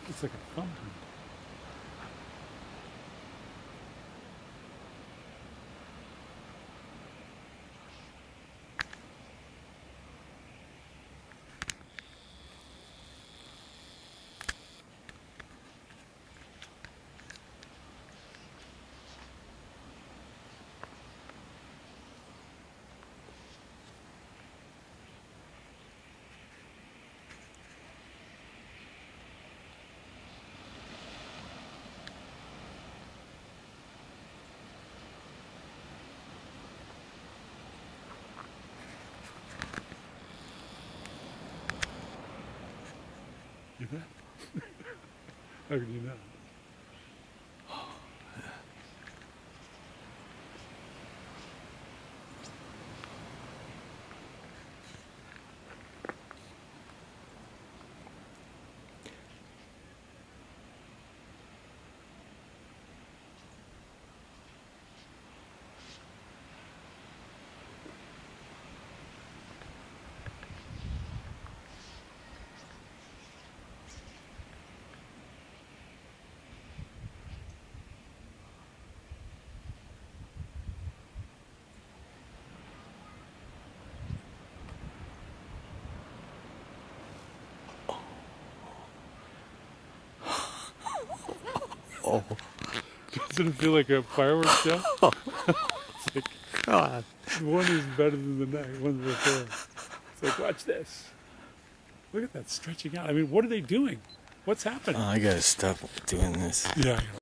It's like a fountain. You bet. How could you not? Oh, Doesn't it feel like a fireworks show? It's like God. one is better than the next, one before. It's like, watch this. Look at that stretching out. I mean, what are they doing? What's happening? Oh, I gotta stop doing this. Yeah.